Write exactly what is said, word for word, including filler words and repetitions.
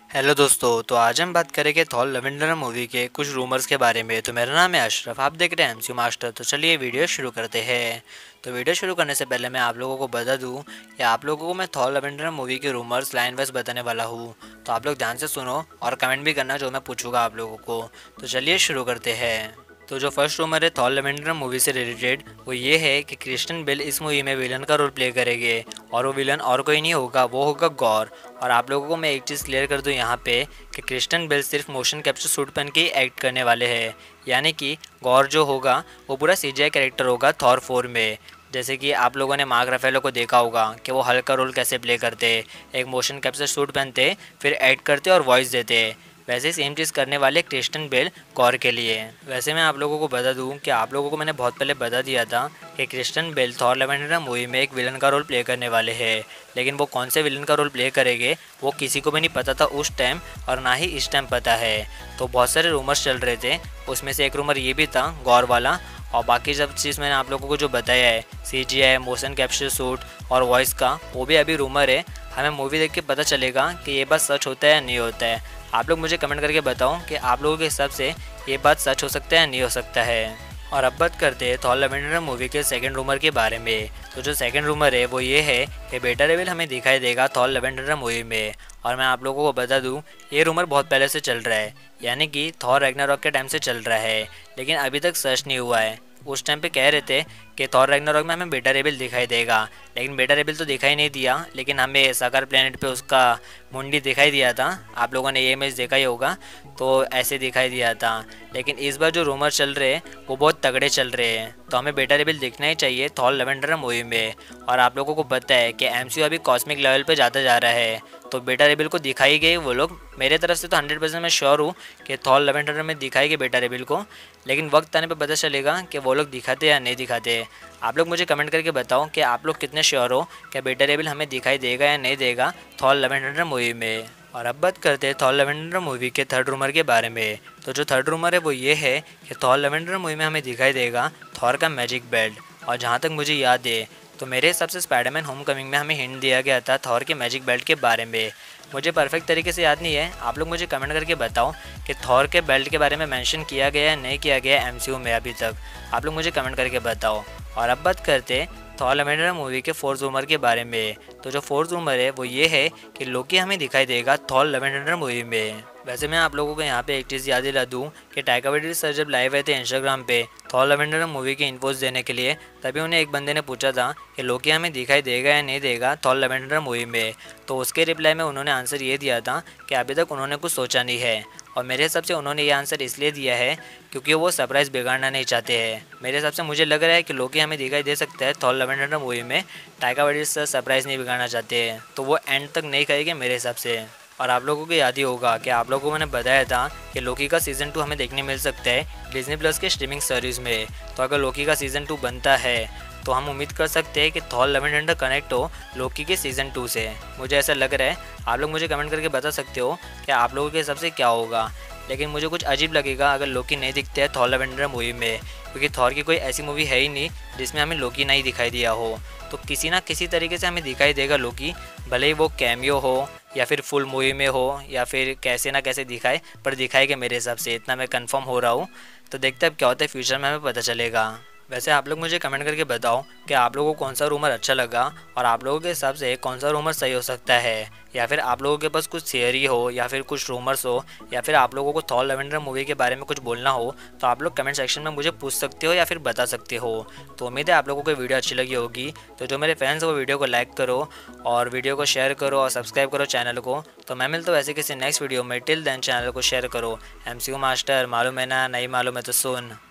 Hello दोस्तों, तो आज हम बात करेंगे Thor love and thunder movie के कुछ रूमर्स के बारे में। तो मेरा नाम है अशरफ, आप देख रहे हैं एमसीयू मास्टर। तो चलिए वीडियो शुरू करते हैं। तो वीडियो शुरू करने से पहले मैं आप लोगों को बता दूं कि आप लोगों को मैं Thor love and thunder movie के रूमर्स लाइन वाइज बताने वाला हूं। तो आप लोग ध्यान से सुनो और कमेंट भी करना जो मैं पूछूंगा आप लोगों को। तो चलिए शुरू करते हैं। तो जो फर्स्ट रूमर है Thor love and thunder movie से रिलेटेड, वो ये है कि क्रिस्टियन बेल इस मूवी में विलन का रोल प्ले करेंगे और वो विलन और कोई नहीं होगा, वो होगा गौर। और आप लोगों को मैं एक चीज़ क्लियर कर दूं यहाँ पे कि क्रिस्टियन बेल सिर्फ मोशन कैप्चर सूट पहन के ही एक्ट करने वाले हैं, यानी कि गौर जो होगा वो पूरा सीजीआई कैरेक्टर होगा थॉर फोर में। जैसे कि आप लोगों ने मार्क रफेलो को देखा होगा कि वो हल्क का रोल कैसे प्ले करते, एक मोशन कैप्चर सूट पहनते, फिर एक्ट करते और वॉइस देते। वैसे सेम चीज़ करने वाले क्रिस्टियन बेल गौर के लिए। वैसे मैं आप लोगों को बता दूं कि आप लोगों को मैंने बहुत पहले बता दिया था कि Christian Bale Thor love and thunder movie में एक विलन का रोल प्ले करने वाले हैं, लेकिन वो कौन से विलन का रोल प्ले करेंगे वो किसी को भी नहीं पता था उस टाइम, और ना ही इस टाइम पता है। तो बहुत सारे रूमर्स चल रहे थे, उसमें से एक रूमर ये भी था गौर वाला। और बाकी सब चीज़ मैंने आप लोगों को जो बताया है, C G I, motion capture suit और वॉइस का, वो भी अभी रूमर है। हमें मूवी देख के पता चलेगा कि ये बात सच होता है या नहीं होता है। आप लोग मुझे कमेंट करके बताओ कि आप लोगों के हिसाब से ये बात सच हो सकता है या नहीं हो सकता है। और अब बात करते हैं Thor love and thunder movie के सेकंड रूमर के बारे में। तो जो सेकंड रूमर है वो ये है कि बेटा रेविल हमें दिखाई देगा Thor love and thunder movie में। और मैं आप लोगों को बता दूं, ये रूमर बहुत पहले से चल रहा है, यानी कि थॉर रैग्नारॉक के टाइम से चल रहा है, लेकिन अभी तक सच नहीं हुआ है। उस टाइम पे कह रहे थे कि थॉर रैग्नारॉक में हमें बेटा रेबिल दिखाई देगा, लेकिन बेटा रेबिल तो दिखाई नहीं दिया, लेकिन हमें साकार प्लेनेट पे उसका मुंडी दिखाई दिया था। आप लोगों ने ये इमेज देखा ही होगा, तो ऐसे दिखाई दिया था। लेकिन इस बार जो रूमर चल रहे हैं वो बहुत तगड़े चल रहे हैं, तो हमें बेटा रेबिल दिखना ही चाहिए Thor love and thunder movie में। और आप लोगों को पता है कि एमसीयू अभी कॉस्मिक लेवल पे जाता जा रहा है, तो बेटा रेबिल को दिखाई गई वो लोग। मेरे तरफ से तो हंड्रेड परसेंट मैं श्योर हूँ कि थॉर लव एंड थंडर में दिखाएगी बेटा रेबिल को, लेकिन वक्त आने पे पता चलेगा कि वो लोग दिखाते या नहीं दिखाते। आप लोग मुझे कमेंट करके बताओ कि आप लोग कितने श्योर हो कि बेटा रेबिल हमें दिखाई देगा या नहीं देगा Thor love and thunder movie में। और अब बात करते हैं Thor love and thunder movie के थर्ड रूमर के बारे में। तो जो थर्ड रूमर है वो ये है कि Thor love and thunder movie में हमें दिखाई देगा थॉर का मैजिक बेल्ट। और जहाँ तक मुझे याद है तो मेरे हिसाब से स्पाइडरमैन होमकमिंग में हमें हिंट दिया गया था थॉर के मैजिक बेल्ट के बारे में। मुझे परफेक्ट तरीके से याद नहीं है, आप लोग मुझे कमेंट करके बताओ कि थॉर के बेल्ट के बारे में मेंशन किया गया है नहीं किया गया एमसीयू में अभी तक। आप लोग मुझे कमेंट करके बताओ। और अब बात करते Thor love and thunder movie के फोर्थ रूमर के बारे में। तो जो फोर्थ रूमर है वो ये है कि लोकी हमें दिखाई देगा Thor love and thunder movie में। वैसे मैं आप लोगों को यहाँ पे एक चीज़ याद दिला दूँ कि टाइका वाइटिटी सर जब लाइव आए थे इंस्टाग्राम पे Thor love and thunder movie के इन्फोज देने के लिए, तभी उन्हें एक बंदे ने पूछा था कि लोकी हमें दिखाई देगा या नहीं देगा Thor love and thunder movie में। तो उसके रिप्लाई में उन्होंने आंसर ये दिया था कि अभी तक उन्होंने कुछ सोचा नहीं है। और मेरे हिसाब से उन्होंने ये आंसर इसलिए दिया है क्योंकि वो सरप्राइज़ बिगाड़ना नहीं चाहते हैं। मेरे हिसाब से मुझे लग रहा है कि लोकी हमें दिखाई दे सकता है Thor love and thunder movie में, टाइका वाइटिटी सर सरप्राइज़ नहीं बिगाड़ना चाहते हैं, तो वो एंड तक नहीं करेंगे मेरे हिसाब से। और आप लोगों को याद ही होगा कि आप लोगों को मैंने बताया था कि लोकी का सीज़न टू हमें देखने मिल सकता है डिज्नी प्लस के स्ट्रीमिंग सर्विस में। तो अगर लोकी का सीज़न टू बनता है तो हम उम्मीद कर सकते हैं कि Thor love and Thunder connect हो लोकी के सीज़न टू से। मुझे ऐसा लग रहा है, आप लोग मुझे कमेंट करके बता सकते हो कि आप लोगों के हिसाब से क्या होगा। लेकिन मुझे कुछ अजीब लगेगा अगर लोकी नहीं दिखते हैं Thor love and thunder movie में, क्योंकि थॉर की कोई ऐसी मूवी है ही नहीं जिसमें हमें लोकी नहीं दिखाई दिया हो। तो किसी ना किसी तरीके से हमें दिखाई देगा लोकी, भले ही वो कैमियो हो या फिर फुल मूवी में हो या फिर कैसे ना कैसे दिखाए, पर दिखाएगा मेरे हिसाब से, इतना मैं कंफर्म हो रहा हूँ। तो देखते अब क्या होता है, फ्यूचर में हमें पता चलेगा। वैसे आप लोग मुझे कमेंट करके बताओ कि आप लोगों को कौन सा रूमर अच्छा लगा और आप लोगों के हिसाब से कौन सा रूमर सही हो सकता है, या फिर आप लोगों के पास कुछ थियरी हो या फिर कुछ रूमर्स हो, या फिर आप लोगों को Thor love and thunder movie के बारे में कुछ बोलना हो, तो आप लोग कमेंट सेक्शन में मुझे पूछ सकते हो या फिर बता सकते हो। तो उम्मीद है आप लोगों को वीडियो अच्छी लगी होगी। तो जो मेरे फैंस हैं वो वीडियो को लाइक करो और वीडियो को शेयर करो और सब्सक्राइब करो चैनल को। तो मैं मिलता हूँ ऐसे किसी नेक्स्ट वीडियो में, टिल देन चैनल को शेयर करो। एमसीयू मास्टर, मालूम है ना, नहीं मालूम है तो सुन।